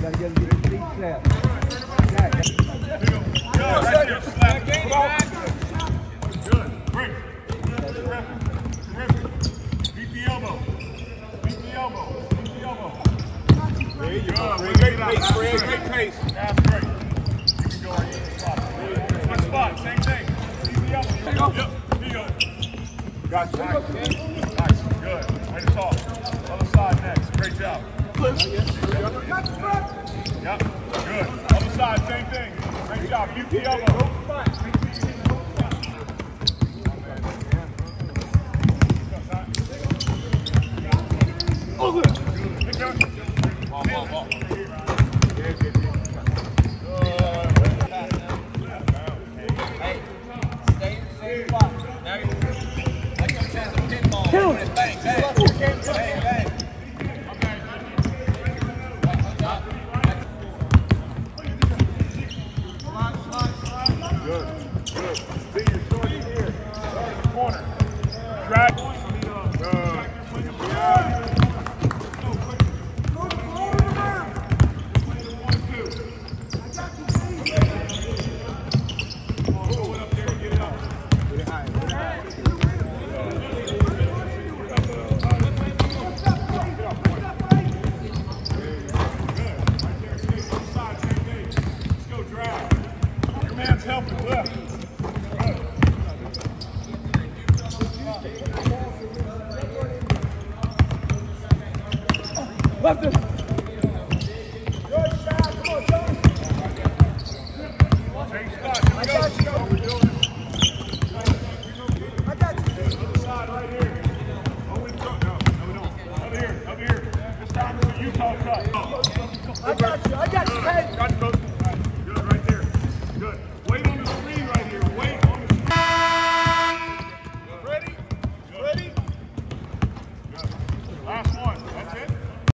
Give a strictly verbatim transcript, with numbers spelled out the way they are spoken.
gotta get him to get his feet flat. Yeah. Good, right there, slap. Come on. Good, great. Terrific, terrific. Beat the elbow. Beat the elbow. Beat the elbow. There you go. Great pace, Fred. Great pace. That's great. You can go right to the spot. Good spot, same thing. Beat the elbow. Yep, here you go. Gotcha. Nice. Nice, good. Way to talk. Other side next. Great job. Yep, good. Other side, same thing. Great job. Beat the elbow. Oh, good. Good. Ball, ball, ball. Hey, stay in the same spot. Now you're like your chance of pinball. Bang, bang, bang, bang. Good, good. See, you're short in here. Start in the corner. Drag. Good. Yeah. Helping left. Good. Left it. Good shot. Come on, Joe. Change spot. Here we go. I got you. Other side right here. Oh, we don't. No, no, we don't. Over here. Over here. This time it's a Utah cut. I got you. I got you.